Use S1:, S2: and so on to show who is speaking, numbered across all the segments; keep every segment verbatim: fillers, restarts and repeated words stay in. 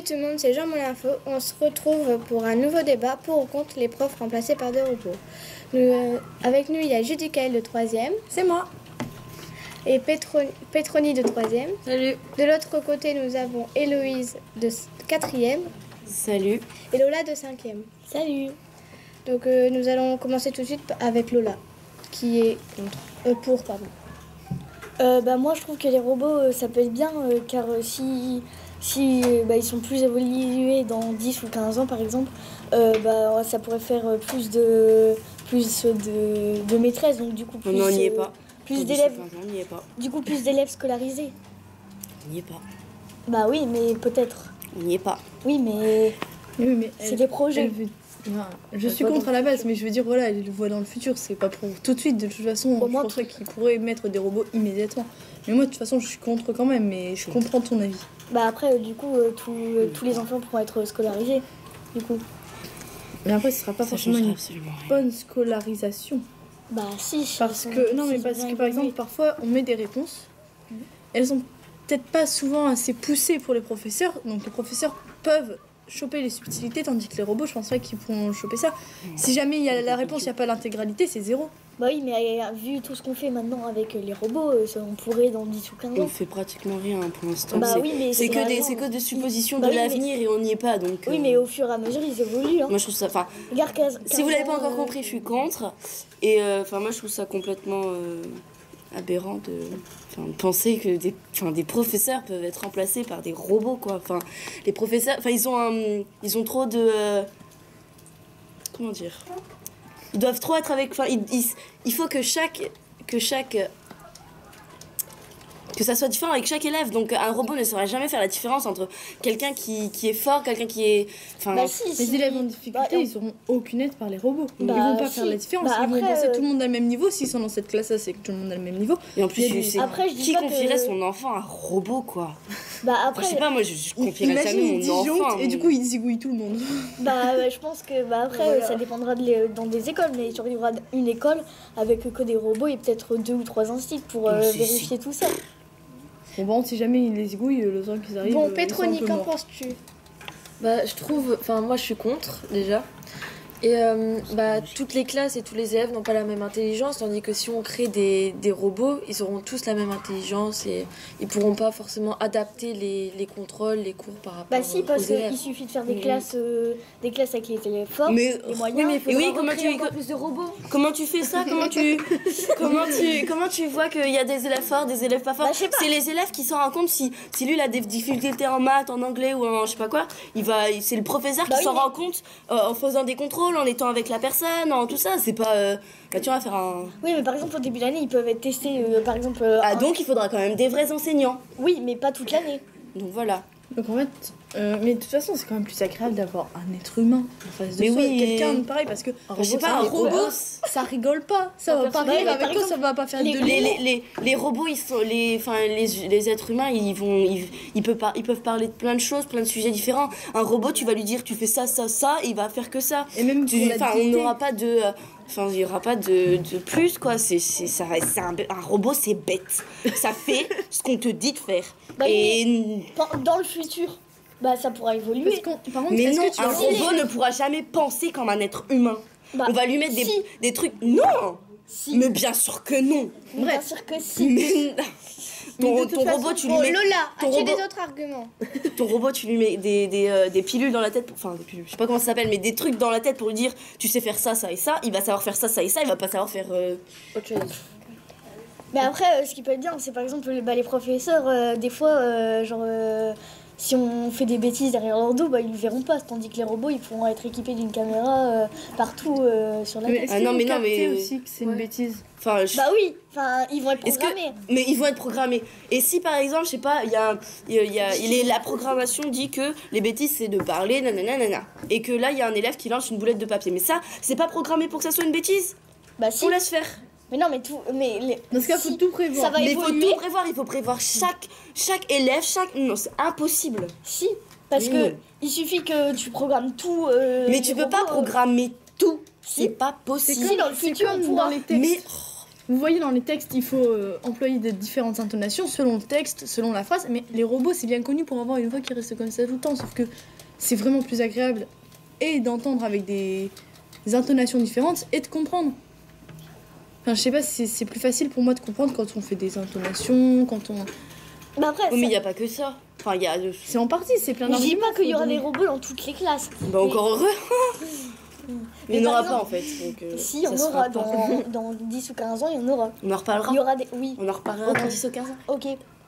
S1: Salut tout le monde, c'est Jean Mon Info. On se retrouve pour un nouveau débat pour ou contre les profs remplacés par des robots. Nous, euh, avec nous, il y a Judicaël de troisième.
S2: C'est moi.
S1: Et Petro, Petroni de troisième.
S2: Salut.
S1: De l'autre côté, nous avons Héloïse de quatrième.
S2: Salut.
S1: Et Lola de cinquième.
S3: Salut.
S1: Donc euh, nous allons commencer tout de suite avec Lola, qui est contre. Euh, pour, pardon.
S3: Euh, bah, moi, je trouve que les robots, euh, ça peut être bien, euh, car euh, si, si euh, bah, ils sont plus évolués dans dix ou quinze ans, par exemple, euh, bah, ça pourrait faire euh, plus de, plus de, de maîtresses, donc du coup, plus,
S2: non, on n'y est
S3: euh,
S2: pas.
S3: plus d'élèves.
S2: On n'y est pas.
S3: Du coup, plus d'élèves scolarisés.
S2: On n'y est pas.
S3: Bah oui, mais peut-être.
S2: On n'y est pas.
S3: Oui, mais,
S4: oui, mais
S3: c'est des projets.
S4: Elle veut... Non, je suis contre à la base, mais je veux dire, voilà, elle le voit dans le futur, c'est pas pour tout de suite. De toute façon,
S3: Au
S4: je
S3: moins,
S4: penserais qu'ils pourraient mettre des robots immédiatement. Mais moi, de toute façon, je suis contre quand même, mais je comprends ton avis.
S3: Bah après, euh, du coup, euh, tout, euh, tous les enfants pourront être scolarisés, du coup.
S4: Mais après, ce sera pas
S2: Ça
S4: forcément une
S2: absolument rien.
S4: bonne scolarisation.
S3: Bah si.
S4: Parce
S3: ils
S4: que,
S3: sont-
S4: non, mais
S3: s'ils
S4: parce
S3: ont bien
S4: que par
S3: évolué.
S4: exemple, parfois, on met des réponses. Elles sont peut-être pas souvent assez poussées pour les professeurs, donc les professeurs peuvent choper les subtilités, tandis que les robots, je pense pas qu'ils pourront choper ça. Si jamais il y a la réponse, il n'y a pas l'intégralité, c'est zéro.
S3: Bah oui, mais euh, vu tout ce qu'on fait maintenant avec euh, les robots, euh, ça, on pourrait dans dix ou quinze
S2: On
S3: ans.
S2: fait pratiquement rien pour l'instant.
S3: Bah
S2: c'est
S3: oui, mais
S2: c'est
S3: c'est
S2: que, des-
S3: vraiment-
S2: c'est que des suppositions
S3: Bah
S2: de
S3: oui, mais-
S2: l'avenir et on n'y est pas. Donc,
S3: Oui,
S2: euh,
S3: mais au fur et à mesure, ils évoluent. Hein.
S2: moi je trouve ça. Enfin,
S3: Regarde, quinze-
S2: si vous
S3: quinze
S2: l'avez pas
S3: ans,
S2: encore
S3: euh,
S2: compris, je suis contre. Et euh, enfin, moi je trouve ça complètement euh, aberrant de, enfin, de penser que des, enfin, des professeurs peuvent être remplacés par des robots, quoi. Enfin, les professeurs, enfin, ils ont un, ils ont trop de, euh, comment dire, ils doivent trop être avec, enfin, il, il, il faut que chaque, que chaque que ça soit différent avec chaque élève. Donc un robot ne saura jamais faire la différence entre quelqu'un qui, qui est fort, quelqu'un qui est, enfin,
S3: Bah si,
S4: Les
S3: si.
S4: élèves en difficulté,
S3: Bah,
S4: ils auront aucune aide par les robots.
S3: Bah,
S4: ils vont pas
S3: si.
S4: faire la différence.
S3: Bah,
S4: ils vont
S3: après,
S4: penser
S3: euh,
S4: tout le monde a le même niveau. S'ils sont dans cette classe-là, c'est que tout le monde a le même niveau.
S2: et en plus,
S4: Il y a
S2: tu
S4: des-
S2: sais,
S3: Après, je dis
S2: qui
S3: pas
S2: confierait
S3: que-
S2: son enfant à un robot, quoi.
S3: Bah
S2: Enfin,
S3: après,
S2: je sais pas, moi je, je confierais
S4: Imagine,
S2: jamais
S4: il
S2: mon
S4: disjoncte
S2: enfant.
S4: et du coup, il zigouille tout le monde.
S3: bah, euh, je pense que bah, après,
S4: Voilà.
S3: euh, ça dépendra de les- dans des écoles. Mais il y aura une école avec que des robots et peut-être deux ou trois instituts pour euh,
S2: Oh, si,
S3: vérifier tout ça.
S4: Bon, bon, si jamais il les zigouille, le temps qu'ils arrivent.
S1: Bon,
S4: euh, ils sont
S1: Petroni,
S4: un peu
S1: qu'en
S4: morts.
S1: penses-tu?
S5: Bah, je trouve, enfin moi je suis contre déjà. Et euh, bah, toutes les classes et tous les élèves n'ont pas la même intelligence, tandis que si on crée des, des robots, ils auront tous la même intelligence et ils pourront pas forcément adapter les, les contrôles, les cours par rapport
S3: Bah si,
S5: aux
S3: parce
S5: élèves.
S3: qu'il suffit de faire des
S5: Oui.
S3: classes, euh, des classes avec les élèves forts,
S2: Mais-
S3: les moyens.
S5: Oui, mais il faut
S2: Et oui,
S5: vraiment
S2: comment
S5: créer
S2: tu-
S5: encore plus de robots.
S2: Comment tu fais ça? Comment tu, comment tu, comment tu vois qu'il y a des élèves forts, des élèves pas forts?
S3: Bah, je sais pas.
S2: C'est les élèves qui s'en rendent compte si, si lui il a des difficultés en maths, en anglais ou en je sais pas quoi. Il va, c'est le professeur
S3: Bah
S2: qui
S3: oui,
S2: s'en
S3: mais-
S2: rend compte euh, en faisant des contrôles, en étant avec la personne, en tout ça. C'est pas, euh, bah tu vas faire un.
S3: Oui, mais par exemple, au début de l'année, ils peuvent être testés, euh, par exemple. euh,
S2: Ah
S3: un-
S2: donc il faudra quand même des vrais enseignants.
S3: Oui, mais pas toute l'année.
S2: Donc voilà.
S4: Donc en fait, euh, mais de toute façon, c'est quand même plus agréable d'avoir un être humain en face de
S2: Mais
S4: soi.
S2: oui,
S4: Quelqu'un
S2: et-
S4: de pareil, parce que
S2: Je sais
S4: ça,
S2: pas, un robot.
S4: ça rigole pas. Ça
S3: Un
S4: va pas
S3: personnage,
S4: rire
S3: mais
S4: avec
S3: par
S4: toi,
S3: exemple,
S4: ça va pas faire
S3: les-
S4: de
S2: Les,
S4: l'humour.
S2: les, les, les robots, ils sont, les, enfin, les, les êtres humains, ils, vont, ils, ils, peuvent par- ils peuvent parler de plein de choses, plein de sujets différents. Un robot, tu vas lui dire, tu fais ça, ça, ça, il va faire que ça.
S4: Et même
S2: Tu-
S4: pour la
S2: Enfin, on
S4: dignité.
S2: n'aura pas de, euh, enfin, il y aura pas de, de plus, quoi. C'est, c'est, ça reste, c'est un, un robot, c'est bête. Ça fait ce qu'on te dit de faire.
S3: Bah,
S2: Et
S3: Pen- Dans le futur, bah ça pourra évoluer.
S4: Parce qu'on- par contre,
S2: mais
S4: est-ce
S2: non,
S4: que tu
S2: un
S4: vas-
S2: robot ne pourra jamais penser comme un être humain.
S3: Bah,
S2: On va lui mettre des,
S3: si.
S2: des trucs. Non.
S3: Si.
S2: Mais bien sûr que non.
S3: Bien sûr que si.
S2: Mais ton,
S4: de toute
S2: ton
S4: façon,
S2: robot, tu lui
S1: Bon,
S2: mets.
S1: Lola,
S2: ton
S1: as-tu
S2: robot-
S1: des autres arguments?
S2: Ton robot, tu lui mets des, des, euh, des pilules dans la tête, pour- enfin des pilules, je sais pas comment ça s'appelle, mais des trucs dans la tête pour lui dire tu sais faire ça, ça et ça, il va savoir faire ça, ça et ça, il va pas savoir faire. euh,
S5: Autre chose.
S3: Mais après, euh, ce qui peut être bien, c'est par exemple les- bah, les professeurs, euh, des fois, euh, genre, euh, si on fait des bêtises derrière leur dos, bah, ils ne verront pas. Tandis que les robots, ils pourront être équipés d'une caméra euh, partout euh, sur la
S4: Mais
S3: tête.
S4: est-ce
S2: Ah
S4: qu'ils
S2: non,
S4: vont
S2: mais non,
S4: capter
S2: mais-
S4: aussi que c'est une
S5: Ouais.
S4: bêtise?
S2: Enfin, je-
S3: Bah oui, enfin, ils vont être
S2: Est-ce que-
S3: programmés.
S2: mais ils vont être programmés. Et si par exemple, je sais pas, il y a, il y a, il y a- il est- la programmation dit que les bêtises c'est de parler, nanana, nanana. Et que là, il y a un élève qui lance une boulette de papier. Mais ça, c'est pas programmé pour que ça soit une bêtise.
S3: Bah si.
S2: On laisse faire.
S3: Mais non, mais tout. Mais les-
S4: Dans ce cas, faut
S3: si,
S4: tout prévoir.
S3: Ça va
S2: Mais il faut
S3: évoluer.
S2: tout prévoir, il faut prévoir chaque, chaque élève, chaque. Non, c'est impossible.
S3: Si, parce
S2: Oui,
S3: que
S2: non.
S3: il suffit que tu programmes tout. euh,
S2: Mais
S3: les
S2: tu peux
S3: robots,
S2: pas
S3: euh,
S2: programmer tout.
S3: si.
S2: C'est pas
S3: Si,
S2: possible.
S3: dans le
S4: C'est
S3: futur,
S4: comme
S3: on pourra.
S4: dans les textes.
S2: Mais
S4: vous voyez dans les textes, il faut euh, employer de différentes intonations selon le texte, selon la phrase, mais les robots, c'est bien connu pour avoir une voix qui reste comme ça tout le temps, sauf que c'est vraiment plus agréable et d'entendre avec des, des intonations différentes et de comprendre. Enfin, je sais pas, c'est c'est plus facile pour moi de comprendre quand on fait des intonations, quand on...
S3: Bah après,
S2: Oh, mais il
S3: ça-
S2: n'y a pas que ça. Enfin, il y a.
S4: C'est en partie, c'est plein
S3: je dis
S4: d'arguments.
S3: pas qu'il y aura
S4: faut
S3: des
S4: donner.
S3: robots dans toutes les classes.
S2: Bah, encore heureux.
S3: Mais
S2: Il n'y en
S3: par
S2: aura pas
S3: exemple-
S2: en fait. Donc, euh,
S3: Si, il y en
S2: ça se
S3: aura
S2: fera pas.
S3: dans, dans dix ou quinze ans, il y en aura.
S2: On en reparlera.
S3: Il y aura des... Oui,
S2: On en reparlera
S3: Ok.
S2: dans dix ou quinze ans.
S3: ok.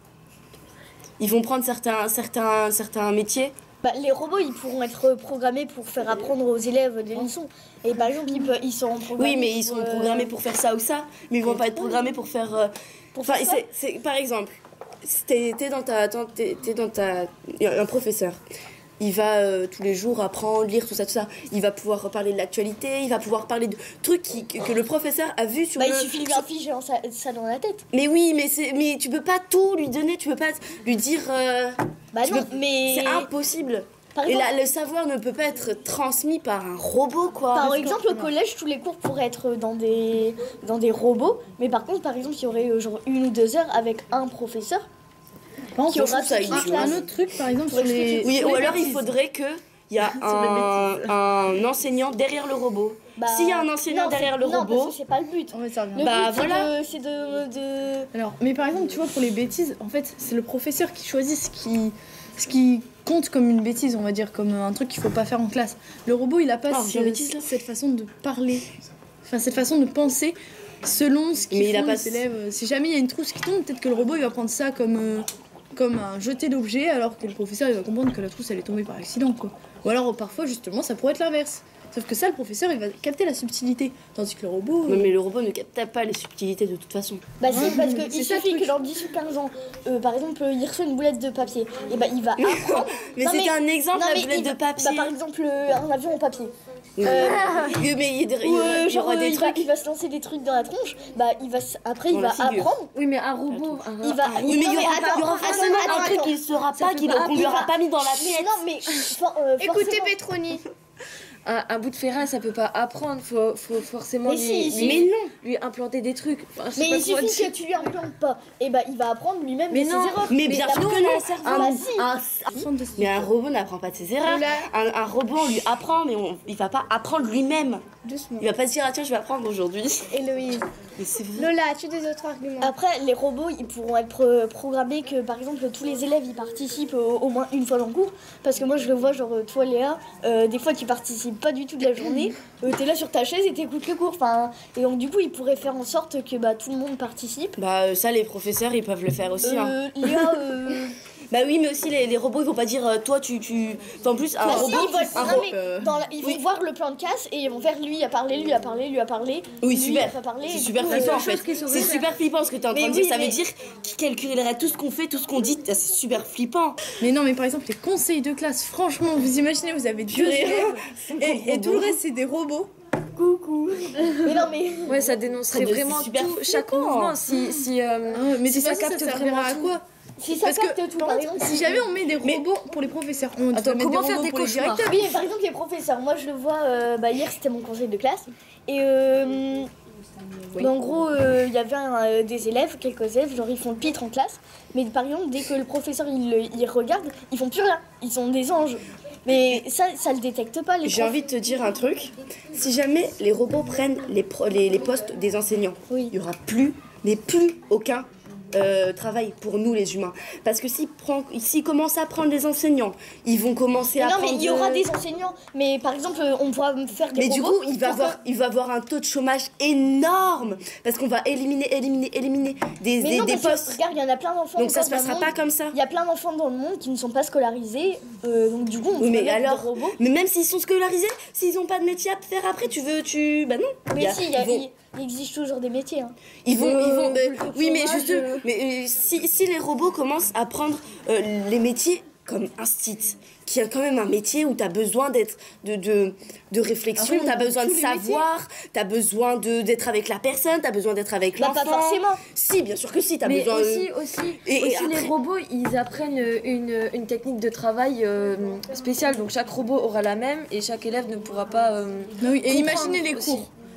S2: Ils vont prendre certains, certains, certains métiers.
S3: Bah, les robots, ils pourront être programmés pour faire apprendre aux élèves des leçons. Et par exemple, ils, peuvent, ils seront programmés
S2: Oui, mais ils
S3: pour,
S2: sont
S3: euh,
S2: programmés pour faire ça ou ça. Mais ils vont pas être programmés pour faire. euh,
S3: pour
S2: Enfin,
S3: faire ça.
S2: c'est, c'est- par exemple, si t'es, t'es dans ta, attends, t'es, t'es dans ta, il y a un professeur. Il va euh, tous les jours apprendre, lire tout ça, tout ça. Il va pouvoir parler de l'actualité. Il va pouvoir parler de trucs qui, que, que le professeur a vu sur
S3: Bah,
S2: le.
S3: il suffit de lui afficher dans sa- ça dans la tête.
S2: Mais oui, mais c'est, mais tu peux pas tout lui donner. Tu peux pas lui dire. euh,
S3: Bah
S2: Tu
S3: non,
S2: peux-
S3: mais...
S2: C'est impossible.
S3: Par
S2: Et
S3: exemple,
S2: là, le savoir ne peut pas être transmis par un robot, quoi.
S3: par exemple, au collège, tous les cours pourraient être dans des, dans des robots. Mais par contre, par exemple, il y aurait euh, genre une ou deux heures avec un professeur.
S4: Par contre,
S3: qui aura
S2: je trouve ça
S3: toute la
S2: idiot.
S4: un
S3: classe.
S4: autre truc, par exemple,
S3: Pour
S4: sur les...
S3: expliquer.
S2: Oui,
S4: sur
S2: ou
S4: les
S2: alors il
S4: bêtises.
S2: faudrait que il y a un, un enseignant derrière le robot.
S3: Bah,
S2: S'il y a un enseignant
S3: non,
S2: derrière
S3: c'est-
S2: le
S3: non,
S2: robot,
S3: parce que c'est pas le but.
S4: Ouais, ça revient.
S3: Le
S2: Bah,
S3: but, c'est
S2: voilà.
S3: de- c'est de, de...
S4: Alors, mais par exemple, tu vois, pour les bêtises, en fait, c'est le professeur qui choisit ce qui, ce qui compte comme une bêtise, on va dire, comme un truc qu'il faut pas faire en classe. Le robot, il a pas
S2: Ah,
S4: ce-
S2: une bêtise, là.
S4: cette façon de parler, enfin cette façon de penser selon ce qu'ils
S2: Mais il a
S4: font
S2: pas
S4: les
S2: ce-
S4: élèves. Si jamais il y a une trousse qui tombe, peut-être que le robot, il va prendre ça comme, euh, comme un jeté d'objet, alors que le professeur, il va comprendre que la trousse, elle est tombée par accident, quoi. Ou alors, parfois, justement, ça pourrait être l'inverse. Sauf que ça, le professeur, il va capter la subtilité. Tandis que le robot...
S2: non, mais le robot ne capte pas les subtilités de toute façon.
S3: Bah si,
S4: Ouais,
S3: parce
S4: c'est
S3: qu'il
S4: ça le
S3: suffit
S4: truc.
S3: que dans dix ou quinze ans, euh, par exemple, il reçoit une boulette de papier. Et bah il va apprendre...
S2: Mais
S3: Non,
S2: c'était
S3: mais-
S2: un exemple,
S3: Non,
S2: la
S3: mais
S2: boulette
S3: il
S2: de
S3: va-
S2: papier.
S3: Bah, par exemple, euh, un avion en papier.
S2: Oui,
S3: Euh,
S2: Oui, mais il y, a des- il y
S3: Ou
S2: aura-
S3: euh,
S2: il y
S3: genre,
S2: aura
S3: euh,
S2: des
S3: il, va,
S2: trucs.
S3: il va se lancer des trucs dans la tronche. Bah il va, s- après, il
S2: Dans la
S3: va
S2: figure.
S3: apprendre.
S5: Oui, mais un robot. un-
S3: Il va...
S5: un-
S2: Oui, mais il y
S3: Non,
S2: aura,
S3: attends,
S2: il y aura
S3: attends,
S2: forcément
S3: attends,
S2: un truc
S3: attends.
S2: qu'il ne saura
S5: Ça
S2: pas,
S5: peut
S2: qu'il-
S5: pas-
S2: qu'on lui
S3: il
S2: aura
S3: va-
S2: pas mis dans la tête.
S3: Non, mais... for- euh,
S1: Écoutez
S3: forcément-
S1: Petroni.
S5: un, un bout de ferraille, ça peut pas apprendre. Faut, faut forcément
S3: Mais
S5: lui,
S3: si,
S5: lui-
S2: Mais non.
S5: lui implanter des trucs. Enfin, je sais
S3: Mais
S5: pas
S3: il
S5: comment
S3: suffit
S5: dire.
S3: que tu lui implantes pas. Et bah il va apprendre lui-même
S5: Mais
S3: de ses
S5: non.
S3: erreurs.
S2: Mais bien
S3: la-
S2: sûr que
S3: non,
S2: non.
S3: le cerveau,
S2: Un-
S3: bah si.
S2: un- Mais un robot n'apprend pas de ses erreurs.
S1: Lola,
S2: Un, un robot, on lui apprend, mais on, il va pas apprendre lui-même.
S1: doucement.
S2: Il va pas se dire, ah tiens, je vais apprendre aujourd'hui.
S1: Héloïse.
S2: Mais c'est vrai.
S1: Lola, as-tu des autres arguments?
S3: Après, les robots, ils pourront être pro- programmés que, par exemple, tous les élèves, ils participent au, au moins une fois dans le cours. Parce que moi, je le vois, genre, toi, Léa, euh, des fois, tu participes pas du tout de la journée. Euh, t'es là sur ta chaise et t'écoutes le cours. Enfin, et donc, du coup, ils pourraient faire en sorte que bah, tout le monde participe.
S2: Bah euh, ça, les professeurs, ils peuvent le faire aussi. hein.
S3: Euh, Léa, euh,
S2: Bah oui, mais aussi les, les robots, ils vont pas dire, euh, toi, tu... tu... Enfin, en plus, un
S3: bah,
S2: robot...
S3: si, ils vont être
S2: un
S3: programmés.
S2: ro- euh,
S3: Dans la- ils vont
S2: oui.
S3: voir le plan de casse et ils vont faire lui a parlé, lui a parlé, lui a parlé.
S2: Oui,
S3: lui
S2: super.
S3: a pas parlé.
S2: C'est
S3: et du
S2: super
S3: coup,
S2: flippant
S3: euh,
S2: en fait.
S5: chose qui saurait
S2: C'est
S5: faire.
S2: super flippant ce que tu es en train
S3: Mais
S2: de
S3: oui,
S2: dire. Ça
S3: mais-
S2: veut dire qu'il calculerait tout ce qu'on fait, tout ce qu'on dit. C'est super flippant.
S4: Mais non, mais par exemple, les conseils de classe, franchement, vous imaginez, vous avez deux
S2: Purée.
S4: élèves et, et tout le reste, c'est des robots.
S3: Mais non, mais.
S5: Ouais, ça dénoncerait
S2: Ça doit-
S5: vraiment
S2: c'est super
S5: tout, chaque
S2: flippant.
S5: mouvement. Si, si, euh,
S4: Ah, mais
S5: si
S4: c'est
S5: ça
S4: ça, ça,
S5: capte
S4: ça servira
S5: vraiment
S4: à
S5: tout.
S4: quoi?
S3: Si ça
S4: Parce que,
S3: capte tout,
S4: par
S3: par
S4: exemple,
S3: exemple.
S4: si jamais on met des robots pour les professeurs, on
S5: Attends,
S4: devrait mettre
S5: comment
S4: des
S5: faire
S4: robots
S5: des
S4: pour les
S5: cauchemars
S4: directeurs.
S3: Oui, par exemple, les professeurs. Moi, je le vois, euh, bah, hier, c'était mon conseil de classe. Et euh, bah, en gros, euh, il y avait un, euh, des élèves, quelques élèves, genre ils font le pitre en classe. Mais par exemple, dès que le professeur il, le- il regarde, ils font plus rien. Ils sont des anges. Mais ça, ça le détecte pas, les
S2: J'ai
S3: profs.
S2: envie de te dire un truc. Si jamais les robots prennent les, pro- les, les postes des enseignants,
S3: Oui.
S2: il y aura plus, mais plus aucun euh, travail pour nous les humains. Parce que s'ils prend- s'ils commencent à prendre les enseignants, ils vont commencer
S3: Mais
S2: à
S3: non, mais
S2: prendre...
S3: il y aura
S2: de-
S3: des enseignants. Mais par exemple, euh, on pourra faire des
S2: Mais du
S3: robots
S2: coup, il va,
S3: pour
S2: avoir, il va avoir un taux de chômage énorme. Parce qu'on va éliminer, éliminer, éliminer des,
S3: Mais
S2: des,
S3: non,
S2: des
S3: parce que,
S2: postes.
S3: regarde, il y en a plein d'enfants.
S2: Donc ça
S3: encore
S2: se
S3: dans le
S2: passera
S3: monde.
S2: pas comme ça.
S3: Il y a plein d'enfants dans le monde qui ne sont pas scolarisés. euh, donc du coup, on
S2: Oui,
S3: peut
S2: mais
S3: mettre
S2: alors,
S3: des robots.
S2: mais même s'ils sont scolarisés, s'ils n'ont pas de métier à faire après, tu veux, tu, bah non. Il
S3: Mais
S2: y a-
S3: si, il, y a-
S2: ils vont,
S3: il- il existe toujours des métiers. Hein.
S2: ils vont,
S5: Euh,
S2: ils vont- euh,
S5: pour le
S2: oui, mais
S5: chômage,
S2: juste,
S5: euh.
S2: mais euh, si, si les robots commencent à prendre euh, les métiers comme instit, qui a quand même un métier où tu as besoin d'être de, de, de réflexion,
S4: Ah oui,
S2: tu as besoin de
S4: tous les
S2: savoir, tu as besoin de d'être avec la personne, tu as besoin d'être avec
S3: Bah,
S2: l'enfant.
S3: pas forcément.
S2: Si, bien sûr que si, tu as
S5: Mais
S2: besoin
S5: aussi, aussi,
S2: Et- et
S5: aussi
S2: après-
S5: les robots, ils apprennent une, une technique de travail euh, spéciale. Donc chaque robot aura la même et chaque élève ne pourra pas. euh,
S4: Non, oui, et
S5: comprendre
S4: imaginez les
S5: aussi.
S4: cours.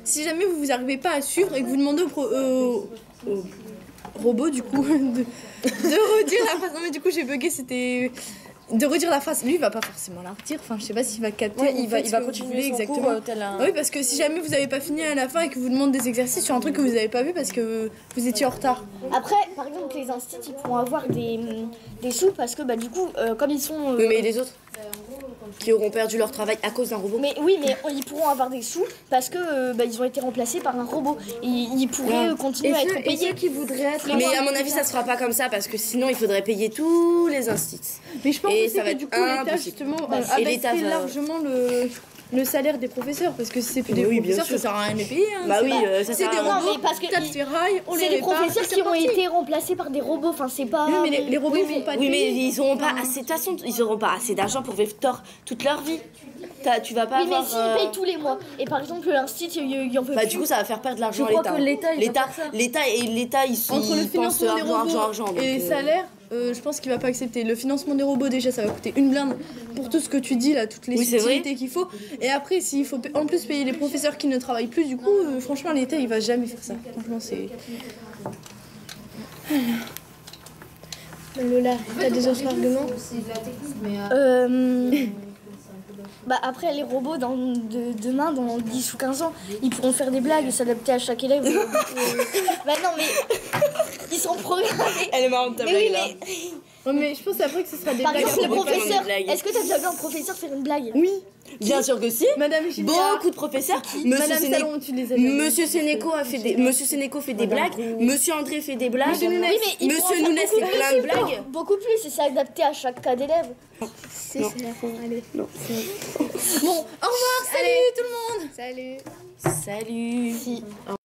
S4: si jamais vous vous arrivez pas à suivre et que vous demandez au, pro, euh, au robot du coup de, de redire la phrase. Non mais du coup j'ai bugué, c'était de redire la phrase. Lui il va pas forcément la redire. Enfin je sais pas s'il va capter.
S5: Ouais, il
S4: en
S5: va,
S4: fait,
S5: il
S4: ce
S5: va
S4: que vous
S5: continuer
S4: voulez
S5: son
S4: exactement.
S5: cours euh, tel un...
S4: Oui, parce que si jamais vous avez pas fini à la fin et que vous demandez des exercices sur un truc que vous avez pas vu parce que vous étiez en retard.
S3: Après, par exemple, les instituts, ils pourront avoir des, des sous parce que, bah, du coup, euh, comme ils sont... euh,
S2: Oui, mais et les autres qui auront perdu leur travail à cause d'un robot.
S3: mais oui, mais ils pourront avoir des sous parce que euh, bah, ils ont été remplacés par un robot. Et ils pourraient euh, continuer
S5: Et
S3: à
S5: ceux,
S3: être
S5: et
S3: payés.
S5: ceux qui voudraient être...
S2: Mais à mon avis, ça se fera pas comme ça parce que sinon il faudrait payer tous les instituts.
S4: Mais je pense
S2: Et
S4: aussi
S2: ça va
S4: que
S2: être
S4: du coup l'État
S2: impossible.
S4: justement
S2: Bah,
S4: euh,
S2: et l'État
S4: abaisserait
S2: va-
S4: largement le, le salaire des professeurs parce que si c'est plus des
S2: Oui, bien
S4: professeurs
S2: sûr.
S4: ça sert à rien de les payer. Hein.
S2: Bah
S4: C'est
S2: oui,
S4: pas-
S2: euh, ça
S4: c'est
S2: sert
S4: des
S2: à rien.
S4: robots,
S3: Non, mais parce que
S4: tas de
S3: ils-
S4: ferraille, on les
S3: C'est les
S4: répare,
S3: professeurs
S4: c'est
S3: qui ont
S4: reparti.
S3: été remplacés par des robots. Enfin, c'est pas...
S4: Oui, mais les, les robots
S3: Oui,
S4: font
S3: mais-
S4: pas de
S2: Oui, mais
S4: payer.
S2: ils auront pas assez. De toute façon, ils auront pas assez d'argent pour vivre tort toute leur vie. T'as- Tu vas pas
S3: Oui, mais
S2: avoir.
S3: s'ils
S2: euh,
S3: payent tous les mois. Et par exemple, l'institut, il y en veut
S2: Bah
S3: plus.
S2: du coup ça va faire perdre l'argent à
S5: Je crois
S2: l'État.
S5: que l'État, il va
S2: L'État,
S5: faire ça.
S2: l'État et l'État ils sont
S4: Entre le
S2: ils pensent
S4: financement des
S2: argent,
S4: robots
S2: argent, argent.
S4: et les
S2: donc, euh,
S4: salaires, euh, je pense qu'il va pas accepter. Le financement des robots déjà ça va coûter une blinde pour tout ce que tu dis là, toutes les
S2: Oui, c'est
S4: subtilités qu'il faut. Et après s'il faut pa- en plus payer les professeurs qui ne travaillent plus, du coup euh, franchement l'État il va jamais faire ça. Franchement c'est...
S1: Lola, t'as des autres arguments?
S3: Euh, bah après les robots dans, de, demain dans dix ou quinze ans ils pourront faire des blagues et s'adapter à chaque élève. Euh, bah non mais ils sont programmés.
S2: Elle est marrante ta
S3: Mais oui
S2: blague là.
S3: mais
S4: Ouais, mais je pense après que ce sera des
S3: par
S4: blagues
S3: exemple
S4: à
S3: le
S2: propos de
S3: professeur,
S2: des blagues.
S3: est-ce que t'as déjà vu un professeur faire une blague?
S4: Oui,
S2: Bien sûr que si.
S4: Madame Gilliard,
S2: Beaucoup de professeurs. Monsieur
S4: Madame
S2: Séné-
S4: Salon, tu les as jamais
S2: Monsieur Sénéco a fait des Monsieur Sénéco fait des blagues. Monsieur André fait des blagues.
S3: Oui, mais ils pourront
S2: Monsieur
S3: faire
S2: Nounès
S3: beaucoup
S2: fait plein de
S3: plus,
S2: blagues.
S3: beaucoup plus et s'adapter à chaque cas d'élève.
S1: Si, c'est la fin. Allez.
S4: Bon, au revoir, salut tout le monde.
S1: Salut.
S2: Salut.